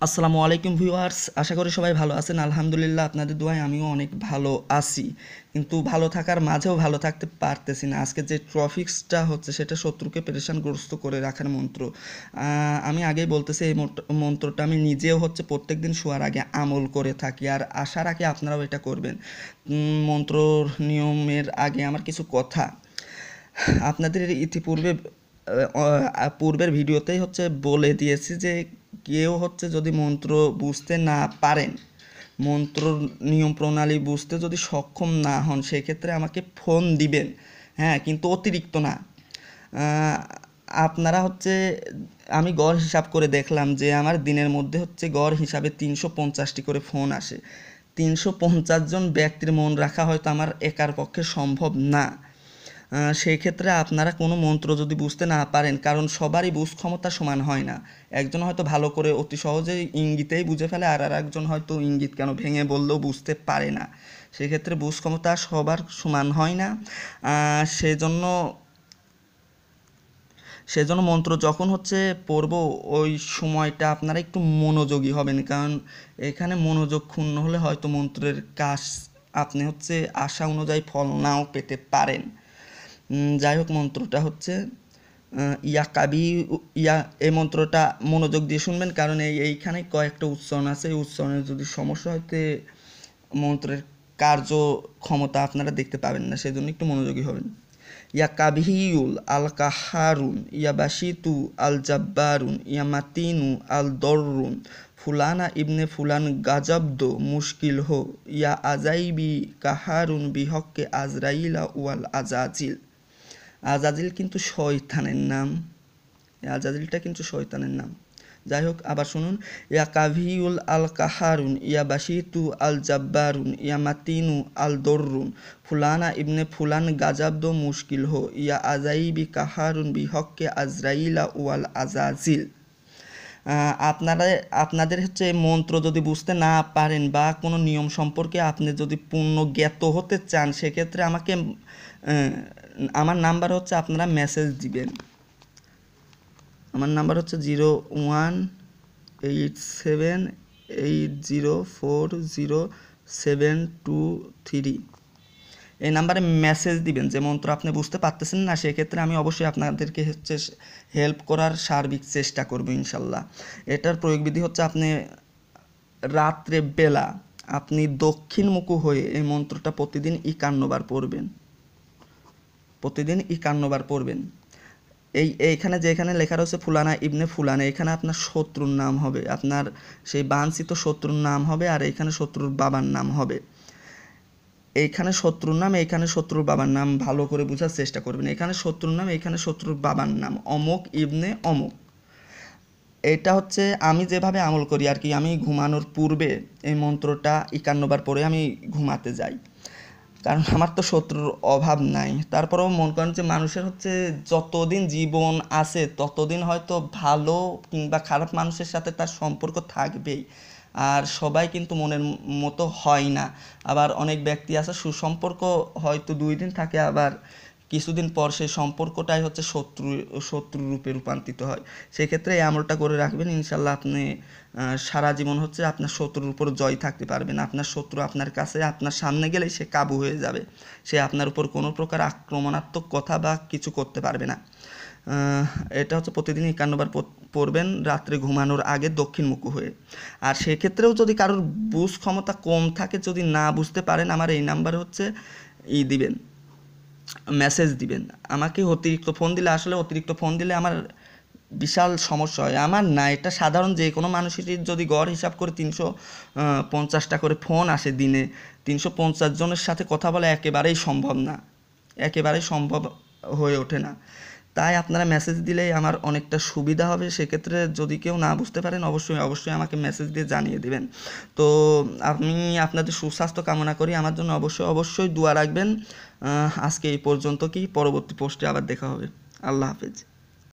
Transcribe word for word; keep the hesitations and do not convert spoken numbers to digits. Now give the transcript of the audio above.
আসসালামু আলাইকুম ভিউয়ার্স, আশা করি সবাই ভালো আছেন। আলহামদুলিল্লাহ আপনাদের দোয়ায় আমিও অনেক ভালো আছি, কিন্তু ভালো থাকার মাঝেও ভালো থাকতে পারতেছি না। আজকে যে ট্রফিক্সটা হচ্ছে সেটা শত্রুকে পেরেশানগ্রস্ত করে রাখার মন্ত্র। আমি আগেই বলতেছি এই মন্ত্রটা আমি নিজেও হচ্ছে প্রত্যেক দিন শোয়ার আগে আমল করে থাকি, আর আসার আগে আপনারাও এটা করবেন। মন্ত্রর নিয়মের আগে আমার কিছু কথা আপনাদের ইতিপূর্বে পূর্বের ভিডিওতেই হচ্ছে বলে দিয়েছি যে কেউ হচ্ছে যদি মন্ত্র বুঝতে না পারেন, মন্ত্র নিয়ম প্রণালী বুঝতে যদি সক্ষম না হন, সেক্ষেত্রে আমাকে ফোন দিবেন। হ্যাঁ, কিন্তু অতিরিক্ত না। আপনারা হচ্ছে আমি গড় হিসাব করে দেখলাম যে আমার দিনের মধ্যে হচ্ছে গড় হিসাবে তিনশো পঞ্চাশটি করে ফোন আসে। তিনশো পঞ্চাশ জন ব্যক্তির মন রাখা হয়তো আমার একার পক্ষে সম্ভব না। সেই ক্ষেত্রে আপনারা কোনো মন্ত্র যদি বুঝতে না পারেন, কারণ সবারই বুঝ ক্ষমতা সমান হয় না। একজন হয়তো ভালো করে অতি সহজেই ইঙ্গিতেই বুঝে ফেলে, আর আর একজন হয়তো ইঙ্গিত কেন ভেঙে বললেও বুঝতে পারে না। সেক্ষেত্রে বুঝ ক্ষমতা সবার সমান হয় না। সেজন্য সেজন্য মন্ত্র যখন হচ্ছে পড়ব ওই সময়টা আপনারা একটু মনোযোগী হবেন, কারণ এখানে মনোযোগ ক্ষুণ্ণ হলে হয়তো মন্ত্রের কাজ আপনি হচ্ছে আশা অনুযায়ী ফল নাও পেতে পারেন। যাই হোক, মন্ত্রটা হচ্ছে ইয়া কাবি ইয়া। এই মন্ত্রটা মনোযোগ দিয়ে শুনবেন, কারণ এই এইখানে কয়েকটা উচ্চারণ আছে। এই উচ্চারণের যদি সমস্যা হয়তো মন্ত্রের কার্য ক্ষমতা আপনারা দেখতে পাবেন না, সেজন্য একটু মনোযোগী হবেন। ইয়া কাবিহিউল আল কাহারুন, ইয়া বাসিতু আল জাব্বারুন, ইয়া মাতিনু আল দররুন, ফুলানা ইবনে ফুলান গাজাব্দ মুশকিল হো, ইয়া আজাইবি কাহারুন বিহককে আজরাইলা ওয়াল আজাজিল। আজাজিল কিন্তু শয়তানের নাম, আজাজিলটা কিন্তু শয়তানের নাম। যাই হোক, আবার শুনুন। ইয়া কাভিউল আল কাহারুন, ইয়া বাসিতু আল জাব্বারুন, ইয়া মাতিনু আল দররুন, ফুলানা ইবনে ফুলান গাজাব্দ মুশকিল হো, ইয়া আজাইবি কাহারুন বিহককে আজরাইলা ওয়াল আজাজিল। আপনারা আপনাদের হচ্ছে মন্ত্র যদি বুঝতে না পারেন বা কোনো নিয়ম সম্পর্কে আপনি যদি পূর্ণ জ্ঞাত হতে চান, সেক্ষেত্রে আমাকে আমার নাম্বার হচ্ছে আপনারা মেসেজ দিবেন। আমার নাম্বার হচ্ছে zero one eight seven eight zero four zero seven two three. এই নাম্বারে মেসেজ দিবেন যে মন্ত্র আপনি বুঝতে পারতেছেন না। সেক্ষেত্রে আমি অবশ্যই আপনাদেরকে হচ্ছে হেল্প করার সার্বিক চেষ্টা করব ইনশাল্লাহ। এটার প্রয়োগবিধি হচ্ছে আপনি রাত্রে বেলা আপনি দক্ষিণমুখী হয়ে এই মন্ত্রটা প্রতিদিন একান্ন বার পড়বেন। প্রতিদিন একান্ন বার পড়বেন। এই এইখানে যেখানে লেখা রয়েছে ফুলানা ইবনে ফুলানা, এখানে আপনার শত্রুর নাম হবে, আপনার সেই বাঞ্ছিত শত্রুর নাম হবে, আর এইখানে শত্রুর বাবার নাম হবে। এইখানে শত্রুর নাম, এইখানে শত্রুর বাবার নাম ভালো করে বোঝার চেষ্টা করবেন। এখানে শত্রুর নাম, এইখানে শত্রুর বাবার নাম, অমুক ইবনে অমুক। এটা হচ্ছে আমি যেভাবে আমল করি আর কি। আমি ঘুমানোর পূর্বে এই মন্ত্রটা একান্ন বার পরে আমি ঘুমাতে যাই, কারণ আমার তো শত্রুর অভাব নাই। তারপরেও মন করেন যে মানুষের হচ্ছে যতদিন জীবন আছে ততদিন হয়তো ভালো কিংবা খারাপ মানুষের সাথে তার সম্পর্ক থাকবেই, আর সবাই কিন্তু মনের মতো হয় না। আবার অনেক ব্যক্তি আছে সুসম্পর্ক হয়তো দুই দিন থাকে, আবার কিছুদিন পর সেই সম্পর্কটাই হচ্ছে শত্রু শত্রু রূপে রূপান্তরিত হয়। সেক্ষেত্রে এই আমলটা করে রাখবেন, ইনশাল্লাহ আপনি সারা জীবন হচ্ছে আপনার শত্রুর উপর জয় থাকতে পারবেন। আপনার শত্রু আপনার কাছে আপনার সামনে গেলেই সে কাবু হয়ে যাবে, সে আপনার উপর কোনো প্রকার আক্রমণাত্মক কথা বা কিছু করতে পারবে না। এটা হচ্ছে প্রতিদিন একান্ন বার পড়বেন রাত্রে ঘুমানোর আগে দক্ষিণমুখী হয়ে। আর সেক্ষেত্রেও যদি কারোর বুঝ ক্ষমতা কম থাকে, যদি না বুঝতে পারেন, আমার এই নাম্বারে হচ্ছে ই দিবেন, মেসেজ দিবেন। আমাকে অতিরিক্ত ফোন দিলে আসলে অতিরিক্ত ফোন দিলে আমার বিশাল সমস্যা হয়। আমার না, এটা সাধারণ যে কোনো মানুষেরই যদি গড় হিসাব করে তিনশো পঞ্চাশটা করে ফোন আসে দিনে, তিনশো পঞ্চাশ জনের সাথে কথা বলা একেবারেই সম্ভব না, একেবারেই সম্ভব হয়ে ওঠে না। তাই আপনারা মেসেজ দিলেই আমার অনেকটা সুবিধা হবে। সেক্ষেত্রে যদি কেউ না বুঝতে পারেন, অবশ্যই অবশ্যই আমাকে মেসেজ দিয়ে জানিয়ে দেবেন। তো আমি আপনাদের সুস্বাস্থ্য কামনা করি, আমার জন্য অবশ্যই অবশ্যই দোয়া রাখবেন। আজকে এই পর্যন্ত, কি পরবর্তী পোস্টে আবার দেখা হবে। আল্লাহ হাফেজ।